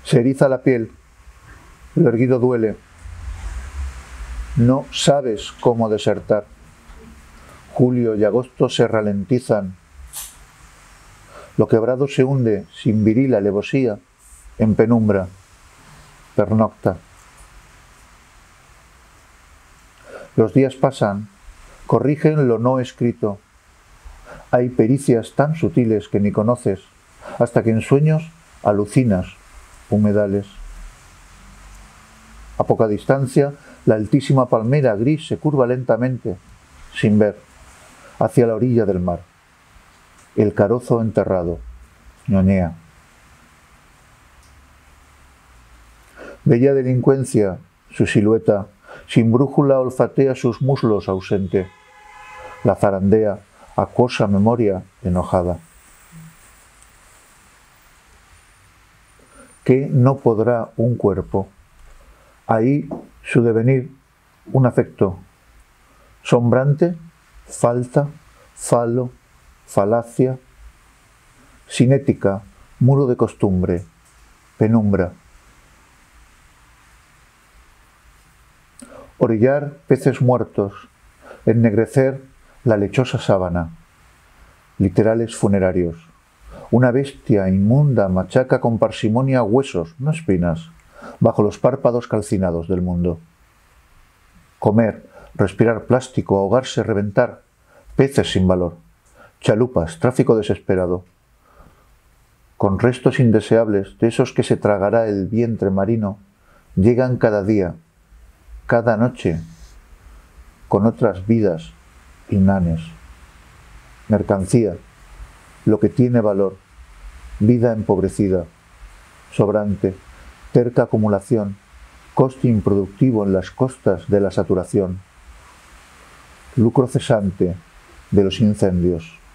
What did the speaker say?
Se eriza la piel, lo erguido duele. No sabes cómo desertar. Julio y agosto se ralentizan. Lo quebrado se hunde, sin viril alevosía, en penumbra. Pernocta. Los días pasan, corrigen lo no escrito. Hay pericias tan sutiles que ni conoces, hasta que en sueños alucinas humedales. A poca distancia, la altísima palmera gris se curva lentamente, sin ver, hacia la orilla del mar. El carozo enterrado, ñoñea. Bella delincuencia, su silueta, sin brújula olfatea sus muslos ausente. La zarandea, acuosa memoria enojada. ¿Qué no podrá un cuerpo? Ahí su devenir, un afecto. Sombrante, falta, falo, falacia. Cinética, muro de costumbre, penumbra. Orillar peces muertos, ennegrecer la lechosa sábana. Literales funerarios. Una bestia inmunda machaca con parsimonia huesos, no espinas, bajo los párpados calcinados del mundo. Comer, respirar plástico, ahogarse, reventar. Peces sin valor. Chalupas, tráfico desesperado. Con restos indeseables de esos que se tragará el vientre marino, llegan cada día, cada noche, con otras vidas innanes. Mercancía, lo que tiene valor, vida empobrecida, sobrante, terca acumulación, coste improductivo en las costas de la saturación, lucro cesante de los incendios.